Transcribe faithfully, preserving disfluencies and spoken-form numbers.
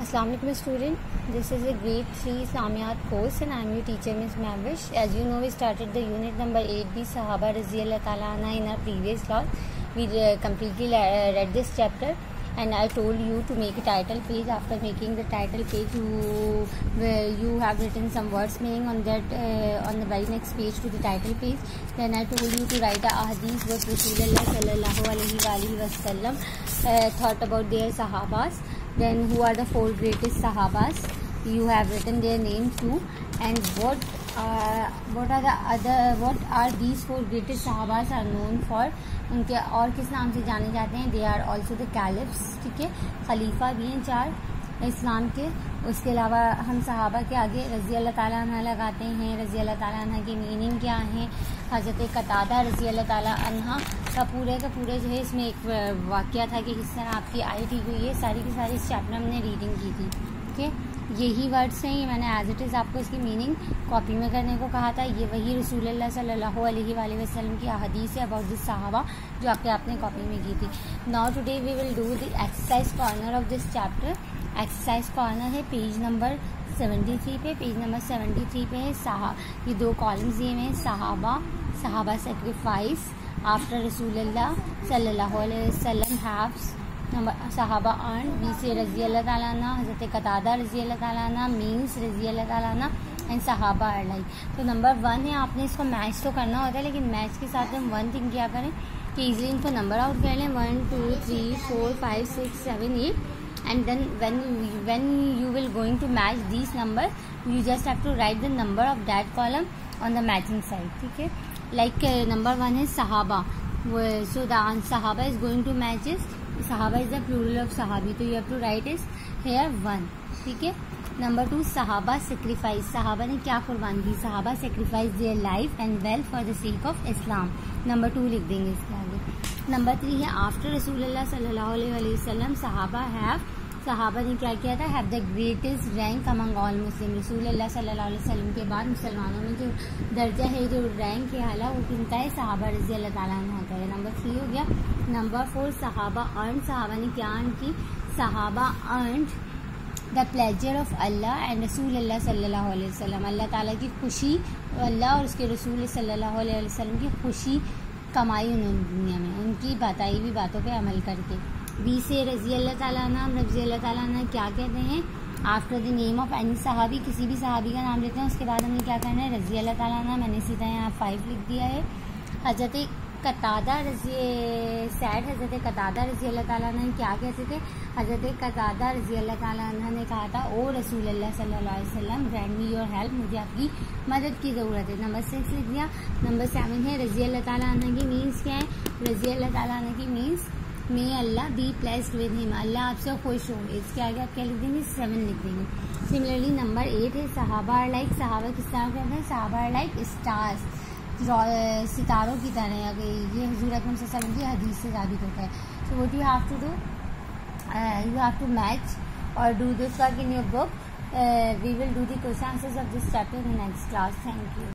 Assalamu alaikum student. This is a grade three Islamiyat course and I am your teacher Miss Mavish. As you know, we started the unit number eight B Sahaba Radhiyallahu Ta'ala Anha in our previous class. We uh, completely read this chapter and I told you to make a title page. After making the title page, you, uh, you have written some words meaning on that uh, on the very next page to the title page. Then I told you to write a hadith what Rasulullah Sallallahu Alaihi Wasallam uh, thought about their Sahabas. Then who are the four greatest Sahabas? You have written their names too. And what uh, what are the other what are these four greatest Sahabas are known for? उनके और किस नाम से जाने जाते हैं? They are also the caliphs. ठीक है, खलीफा भी हैं चार इस्लाम के. उसके अलावा हम सहाबा के आगे रज़ी अल्लाह ताला अन्हा लगाते हैं. रज़ी अल्लाह ताला अन्हा की मीनिंग क्या है? हज़रत कतादा रज़ी अल्लाह ताला अन्हा का पूरे का पूरे जो है इसमें एक वाक़या था कि किस तरह आपकी आई ठीक हुई है. सारी की सारी इस चैप्टर हमने रीडिंग की थी. ठीक है, यही वर्ड्स हैं. ये मैंने एज इट इज़ आपको इसकी मीनिंग कॉपी में करने को कहा था. ये वही रसूलुल्लाह सल्लल्लाहु अलैहि वसल्लम की हदीस है अबाउट दिस सहाबा जो आपके आपने कॉपी में की थी. Now today we will do the exercise corner of this chapter. Exercise corner है पेज नंबर सेवेंटी थ्री पे. पेज नंबर सेवेंटी थ्री पे है सहा ये दो कॉलम्स दिए हुए हैं. सहाबा सहाबा सेक्रीफाइस आफ्टर रसूलुल्लाह सल्लल्लाहु अलैहि वसल्लम हैव्स नंबर सहाबा अर्न बी से रज़ी अल्लाह ताला अन्हा. हज़रत कतादा रज़ी अल्लाह ताला अन्हा मीन्स रज़ी अल्लाह ताला अन्हा एंड सहाबा आर लाइक. तो नंबर वन है, आपने इसको मैच तो करना होता है लेकिन मैच के साथ हम वन थिंग क्या करें कि इजीली इनको नंबर आउट कर लें. One two three four five six seven eight and then when when you will going to match these numbers, you just have to write the number of that column on the matching side. ठीक है, like uh, number one is sahaba, so the sahaba is going to match is sahaba is the plural of sahabi, so you have to write is here one. ठीक है, number two सहाबा sacrifice. सहाबा ने क्या कुर्बान की? सहाबा sacrifice their life and wealth for the sake of Islam. Number two लिख देंगे इसके आगे. नंबर थ्री है आफ्टर रसूलुल्लाह सल्लल्लाहु अलैहि वसल्लम सहाबा हैव सहाबा ने क्या किया था? Have the greatest rank among all Muslim. रसूलुल्लाह सल्लल्लाहु अलैहि वसल्लम के बाद मुसलमानों में जो दर्जा है, जो रैंक है आला, वो किनका है? सहाबा रज़ी अल्लाह ताला अन्हा होता है. नंबर थ्री हो गया. नंबर फोर सहाबा अर्न. सहाबा ने क्या अर्न की? सहाबा earn the pleasure of Allah and रसूलुल्लाह सल्लल्लाहु अलैहि वसल्लम. अल्लाह ताला की खुशी, अल्लाह और उसके रसूल सल्लल्लाहु अलैहि वसल्लम की खुशी कमाई उन्होंने दुनिया में उनकी बताई हुई बातों पे अमल करके. बी से रज़ी अल्लाह ताला अन्हा. रज़ी अल्लाह ताला अन्हा क्या कहते हैं? After the name of any सहाबी, किसी भी सहाबी का नाम लेते हैं उसके बाद हमने क्या करना है? रज़ी अल्लाह ताला अन्हा. मैंने सीधा यहाँ फाइव लिख दिया है. हज़रत कतादा रज़ी सैड हज़रत कतादा रज़ी अल्लाह ताला अन्हा क्या कहते थे? हज़रत कतादा रज़ी अल्लाह ताला अन्हा ने कहा था, ओ रसूलुल्लाह सल्लल्लाहु अलैहि वसल्लम ग्रैंड मी योर हेल्प, मुझे आपकी मदद की ज़रूरत है. नंबर सिक्स लिख दिया. नंबर सेवन है रज़ी अल्लाह ताला अन्हा की मीन्स क्या है? रज़ी अल्लाह ताला अन्हा की means may Allah be pleased with him, अल्लाह आपसे खुश हो. इसके आगे आप क्या लिख देंगे? सेवन लिख देंगे. सिमिलरली नंबर एट है सहाबा आर लाइक. सहाबा किस तरह कहते हैं? सहाबा आर लाइक स्टार्स, सितारों की तरह. अगर ये हुजूर अकरम सल्लल्लाहु अलैहि वसल्लम की हदीस से साबित होता है. So what you have to do, you have to match or do this work in your book. We will do the question answers of this chapter in next class. Thank you.